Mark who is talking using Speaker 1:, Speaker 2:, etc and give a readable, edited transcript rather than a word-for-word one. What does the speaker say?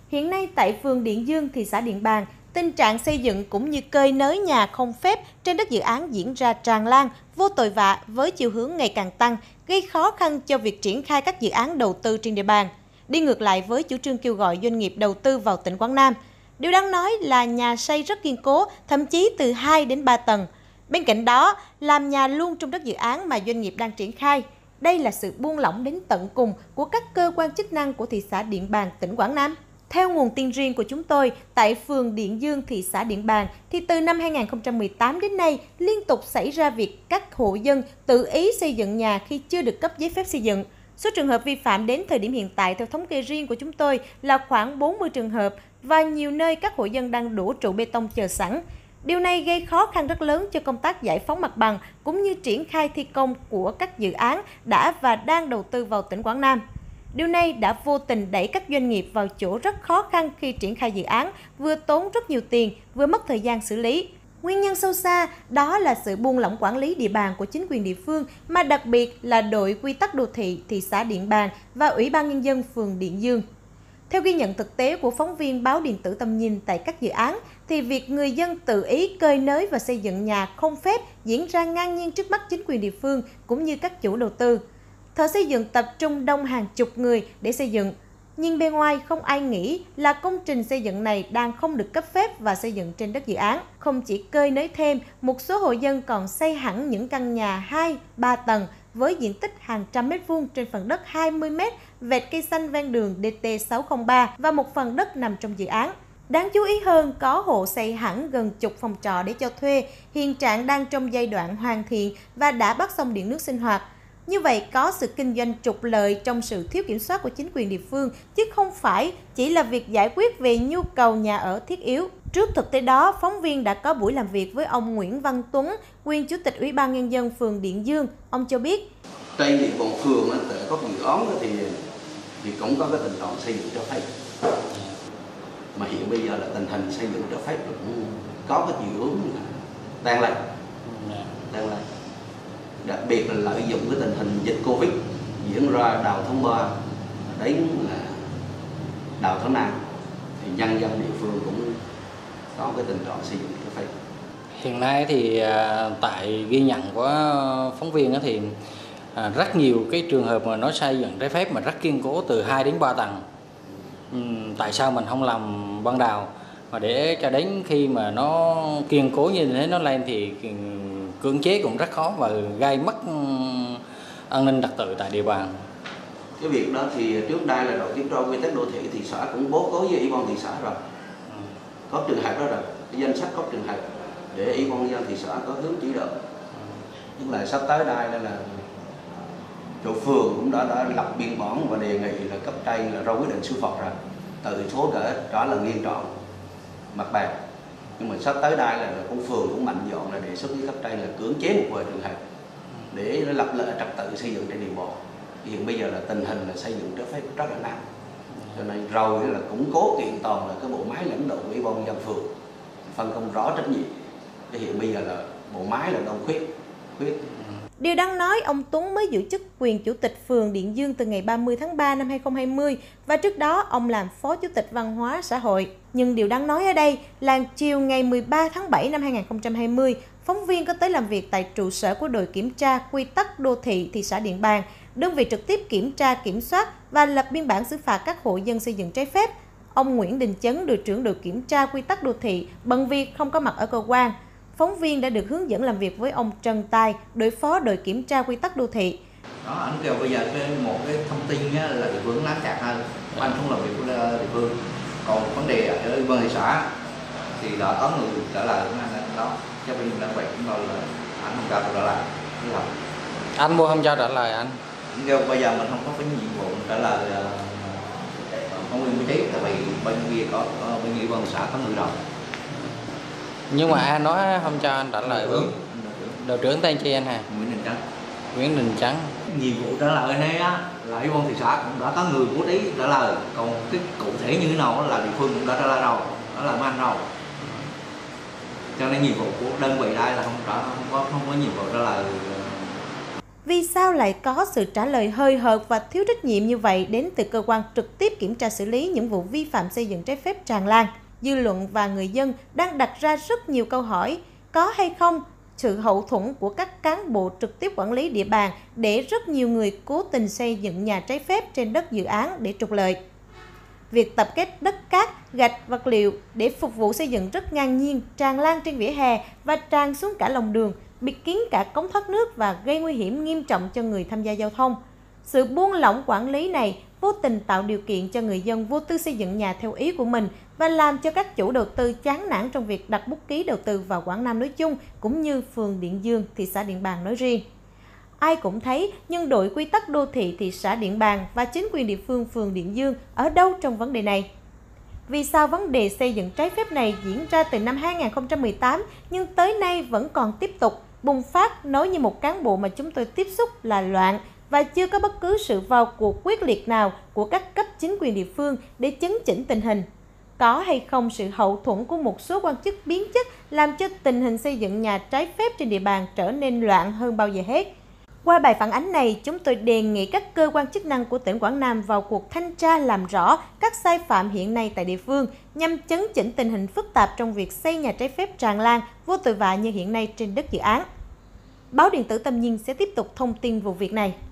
Speaker 1: Hiện nay tại phường Điện Dương, thị xã Điện Bàn, tình trạng xây dựng cũng như cơi nới nhà không phép trên đất dự án diễn ra tràn lan, vô tội vạ với chiều hướng ngày càng tăng, gây khó khăn cho việc triển khai các dự án đầu tư trên địa bàn. Đi ngược lại với chủ trương kêu gọi doanh nghiệp đầu tư vào tỉnh Quảng Nam. Điều đáng nói là nhà xây rất kiên cố, thậm chí từ 2 đến 3 tầng. Bên cạnh đó, làm nhà luôn trong đất dự án mà doanh nghiệp đang triển khai. Đây là sự buông lỏng đến tận cùng của các cơ quan chức năng của thị xã Điện Bàn, tỉnh Quảng Nam. Theo nguồn tin riêng của chúng tôi, tại phường Điện Dương, thị xã Điện Bàn, thì từ năm 2018 đến nay, liên tục xảy ra việc các hộ dân tự ý xây dựng nhà khi chưa được cấp giấy phép xây dựng. Số trường hợp vi phạm đến thời điểm hiện tại theo thống kê riêng của chúng tôi là khoảng 40 trường hợp và nhiều nơi các hộ dân đang đổ trụ bê tông chờ sẵn. Điều này gây khó khăn rất lớn cho công tác giải phóng mặt bằng cũng như triển khai thi công của các dự án đã và đang đầu tư vào tỉnh Quảng Nam. Điều này đã vô tình đẩy các doanh nghiệp vào chỗ rất khó khăn khi triển khai dự án, vừa tốn rất nhiều tiền, vừa mất thời gian xử lý. Nguyên nhân sâu xa đó là sự buông lỏng quản lý địa bàn của chính quyền địa phương, mà đặc biệt là đội quy tắc đô thị thị xã Điện Bàn và Ủy ban Nhân dân phường Điện Dương. Theo ghi nhận thực tế của phóng viên báo điện tử Tầm Nhìn tại các dự án, thì việc người dân tự ý cơi nới và xây dựng nhà không phép diễn ra ngang nhiên trước mắt chính quyền địa phương cũng như các chủ đầu tư. Thợ xây dựng tập trung đông hàng chục người để xây dựng. Nhưng bên ngoài không ai nghĩ là công trình xây dựng này đang không được cấp phép và xây dựng trên đất dự án. Không chỉ cơi nới thêm, một số hộ dân còn xây hẳn những căn nhà 2, 3 tầng với diện tích hàng trăm mét vuông trên phần đất 20 mét vệt cây xanh ven đường DT603 và một phần đất nằm trong dự án. Đáng chú ý hơn, có hộ xây hẳn gần chục phòng trọ để cho thuê, hiện trạng đang trong giai đoạn hoàn thiện và đã bắt xong điện nước sinh hoạt. Như vậy, có sự kinh doanh trục lợi trong sự thiếu kiểm soát của chính quyền địa phương, chứ không phải chỉ là việc giải quyết về nhu cầu nhà ở thiết yếu. Trước thực tế đó, phóng viên đã có buổi làm việc với ông Nguyễn Văn Tuấn, nguyên Chủ tịch Ủy ban Nhân dân phường Điện Dương. Ông cho biết,
Speaker 2: trên địa bàn phường có dự án thì cũng có cái tình trạng xây dựng cho phép. Mà hiện bây giờ là tình hình xây dựng cho phép cũng có cái chiều hướng tăng lên. Đặc biệt là lợi dụng cái tình hình dịch Covid diễn ra đầu tháng 3 đến đầu tháng 5 thì nhân dân địa phương cũng có cái tình trạng xây dựng cho phép.
Speaker 3: Hiện nay thì tại ghi nhận của phóng viên thì rất nhiều cái trường hợp mà nó xây dựng trái phép mà rất kiên cố từ 2 đến 3 tầng. Tại sao mình không làm ban đầu mà để cho đến khi mà nó kiên cố như thế nó lên thì cưỡng chế cũng rất khó và gây mất an ninh trật tự tại địa bàn.
Speaker 2: Cái việc đó thì trước đây là đội kiểm tra quy tắc đô thị thị xã cũng báo cáo với ủy ban thị xã rồi. Có trường hợp đó rồi, cái danh sách có trường hợp để ủy ban nhân dân thị xã có hướng chỉ đạo. Tức là sắp tới đây là chỗ phường cũng đã lập biên bản và đề nghị là cấp trên là ra quyết định xử phạt rồi. Từ số trở là nghiêm trọng mặt bằng. Nhưng mà sắp tới đây là công phường cũng mạnh dạn là đề xuất với cấp trên là cưỡng chế một vài trường hợp để nó lập lại trật tự xây dựng trên địa bàn. Hiện bây giờ là tình hình là xây dựng trái phép rất là nặng, cho nên rồi là củng cố kiện toàn là cái bộ máy lãnh đạo của ủy ban nhân dân phường phân công rõ trách nhiệm. Thì hiện bây giờ là bộ máy là đông khuyết.
Speaker 1: Điều đáng nói, ông Tuấn mới giữ chức quyền Chủ tịch phường Điện Dương từ ngày 30 tháng 3 năm 2020 và trước đó ông làm Phó Chủ tịch Văn hóa xã hội. Nhưng điều đáng nói ở đây là chiều ngày 13 tháng 7 năm 2020, phóng viên có tới làm việc tại trụ sở của đội kiểm tra quy tắc đô thị thị xã Điện Bàn, đơn vị trực tiếp kiểm tra, kiểm soát và lập biên bản xử phạt các hộ dân xây dựng trái phép. Ông Nguyễn Đình Chấn, đội trưởng đội kiểm tra quy tắc đô thị, bận việc không có mặt ở cơ quan. Phóng viên đã được hướng dẫn làm việc với ông Trần Tài, đội phó đội kiểm tra quy tắc đô thị.
Speaker 4: Đó, anh kêu bây giờ một cái thông tin là địa phương nắm chặt hơn, anh không làm việc với địa phương. Còn vấn đề ở ủy ban thị xã thì đã có người trả lời của anh đó, cho bây giờ đơn vị chúng tôi là anh không cho trả lời.
Speaker 3: Anh mua không cho trả lời anh?
Speaker 4: Anh kêu bây giờ mình không có cái nhiệm vụ trả lời phóng viên vị trí, tại vì bên kia có bên ủy ban thị xã có người rồi.
Speaker 3: Nhưng mà ai nói không cho anh trả lời? Đội trưởng tên chi anh hả? Nguyễn Đình Chấn.
Speaker 4: Nhiệm vụ trả lời này á là ủy ban thị xã cũng đã có người bố trí trả lời, còn cái cụ thể như thế nào là địa phương cũng đã trả lời rồi, đó là mấy anh rồi. Cho nên nhiệm vụ của đơn vị đây là không có nhiệm vụ trả lời.
Speaker 1: Vì sao lại có sự trả lời hời hợt và thiếu trách nhiệm như vậy đến từ cơ quan trực tiếp kiểm tra xử lý những vụ vi phạm xây dựng trái phép tràn lan? Dư luận và người dân đang đặt ra rất nhiều câu hỏi. Có hay không sự hậu thuẫn của các cán bộ trực tiếp quản lý địa bàn để rất nhiều người cố tình xây dựng nhà trái phép trên đất dự án để trục lợi? Việc tập kết đất cát, gạch, vật liệu để phục vụ xây dựng rất ngang nhiên, tràn lan trên vỉa hè và tràn xuống cả lòng đường, bịt kín cả cống thoát nước và gây nguy hiểm nghiêm trọng cho người tham gia giao thông. Sự buông lỏng quản lý này vô tình tạo điều kiện cho người dân vô tư xây dựng nhà theo ý của mình và làm cho các chủ đầu tư chán nản trong việc đặt bút ký đầu tư vào Quảng Nam nói chung cũng như phường Điện Dương, thị xã Điện Bàn nói riêng. Ai cũng thấy nhưng đội quy tắc đô thị thị xã Điện Bàn và chính quyền địa phương phường Điện Dương ở đâu trong vấn đề này? Vì sao vấn đề xây dựng trái phép này diễn ra từ năm 2018 nhưng tới nay vẫn còn tiếp tục bùng phát, nói như một cán bộ mà chúng tôi tiếp xúc là loạn và chưa có bất cứ sự vào cuộc quyết liệt nào của các cấp chính quyền địa phương để chấn chỉnh tình hình? Có hay không sự hậu thuẫn của một số quan chức biến chất làm cho tình hình xây dựng nhà trái phép trên địa bàn trở nên loạn hơn bao giờ hết? Qua bài phản ánh này, chúng tôi đề nghị các cơ quan chức năng của tỉnh Quảng Nam vào cuộc thanh tra làm rõ các sai phạm hiện nay tại địa phương nhằm chấn chỉnh tình hình phức tạp trong việc xây nhà trái phép tràn lan, vô tội vạ như hiện nay trên đất dự án. Báo điện tử Tâm Nhiên sẽ tiếp tục thông tin vụ việc này.